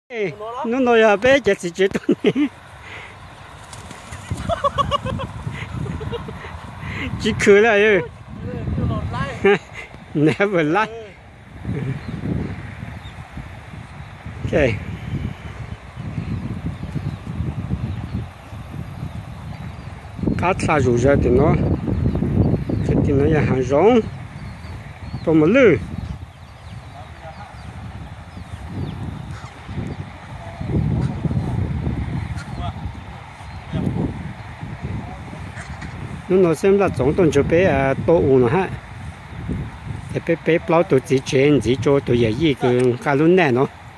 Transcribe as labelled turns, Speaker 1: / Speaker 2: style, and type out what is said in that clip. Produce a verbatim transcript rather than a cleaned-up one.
Speaker 1: nó nói à bé chỉ chỉ chuyện này chỉ cười lại ơi never lie okay cá thả rủ ra thì nó cái thì nó là hàng rong to mà lư nó nói xem là tổng tổng cho bé à to uống nữa ha, bé bé bao tụi chỉ chuyện chỉ cho tụi gì cái cá luôn nè nó.